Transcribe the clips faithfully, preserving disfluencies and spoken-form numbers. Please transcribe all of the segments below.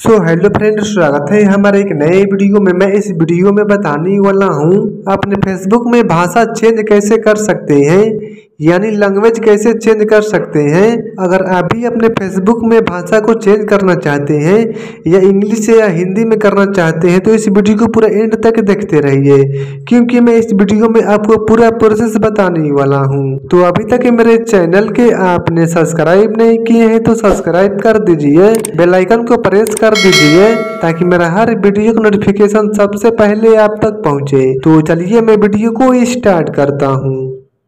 So hello friend, स्वागत है हमारे एक नए वीडियो में। मैं इस वीडियो में बताने वाला हूँ अपने फेसबुक में भाषा चेंज कैसे कर सकते हैं, यानी लैंग्वेज कैसे चेंज कर सकते हैं। अगर आप भी अपने फेसबुक में भाषा को चेंज करना चाहते हैं या इंग्लिश या हिंदी में करना चाहते हैं तो इस वीडियो को पूरा एंड तक देखते रहिए, क्योंकि मैं इस वीडियो में आपको पूरा प्रोसेस बताने वाला हूँ। तो अभी तक मेरे चैनल के आपने सब्सक्राइब नहीं किए हैं तो सब्सक्राइब कर दीजिए, बेल आइकन को प्रेस कर दीजिए ताकि मेरा हर वीडियो का नोटिफिकेशन सबसे पहले आप तक पहुंचे। तो चलिए मैं वीडियो को स्टार्ट करता हूं।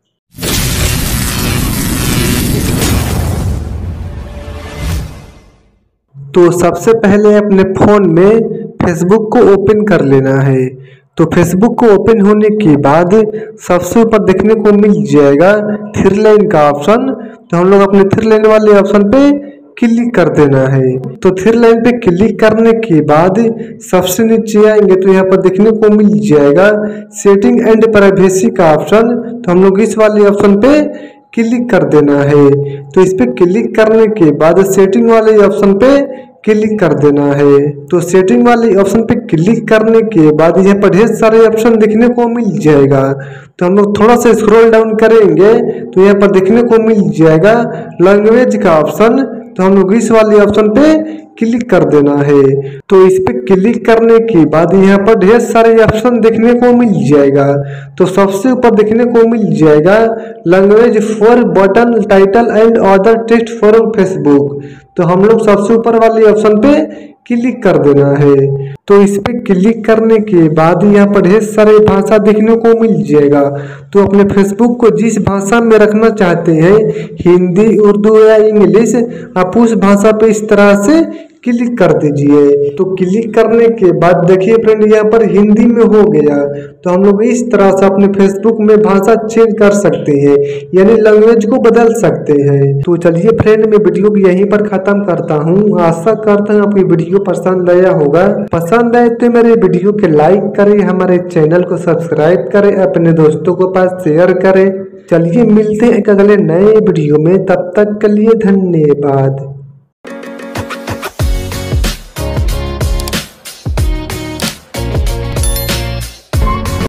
तो सबसे पहले अपने फ़ोन में फेसबुक को ओपन कर लेना है। तो फेसबुक को ओपन होने के बाद सबसे ऊपर देखने को मिल जाएगा थ्री लाइन का ऑप्शन। तो हम लोग अपने थ्री लाइन वाले ऑप्शन पे क्लिक कर देना है। तो थ्री लाइन पे क्लिक करने के बाद सबसे नीचे आएंगे तो यहाँ पर देखने को मिल जाएगा सेटिंग एंड प्राइवेसी का ऑप्शन। तो हम लोग इस वाले ऑप्शन पे क्लिक कर देना है। तो इस पे क्लिक करने के बाद सेटिंग वाले ऑप्शन पे क्लिक कर देना है। तो सेटिंग वाले ऑप्शन पे क्लिक करने के बाद यहाँ पर ढेर सारे ऑप्शन देखने को मिल जाएगा। तो हम लोग थोड़ा सा स्क्रॉल डाउन करेंगे तो यहाँ पर देखने को मिल जाएगा लैंग्वेज का ऑप्शन। तो हम लोग इस वाले ऑप्शन पे क्लिक कर देना है। तो इस पे क्लिक करने के बाद यहाँ पर ढेर सारे ऑप्शन देखने को मिल जाएगा। तो सबसे ऊपर देखने को मिल जाएगा language for button title and other text for Facebook. तो हम लोग सबसे ऊपर वाले ऑप्शन पे क्लिक कर देना है। तो इस पे क्लिक करने के बाद यहाँ पर ढेर सारे भाषा देखने को मिल जाएगा। तो अपने फेसबुक को जिस भाषा में रखना चाहते हैं, हिंदी, उर्दू या इंग्लिश, आप उस भाषा पे इस तरह से क्लिक कर दीजिए। तो क्लिक करने के बाद देखिए फ्रेंड यहाँ पर हिंदी में हो गया। तो हम लोग इस तरह से अपने फेसबुक में भाषा चेंज कर सकते हैं, यानी लैंग्वेज को बदल सकते हैं। तो चलिए फ्रेंड मैं वीडियो को यहीं पर खत्म करता हूँ। आशा करता हूँ आपको वीडियो पसंद आया होगा। पसंद आए तो मेरे वीडियो के लाइक करें, हमारे चैनल को सब्सक्राइब करें, अपने दोस्तों को पास शेयर करें। चलिए मिलते हैं एक अगले नए वीडियो में, तब तक के लिए धन्यवाद।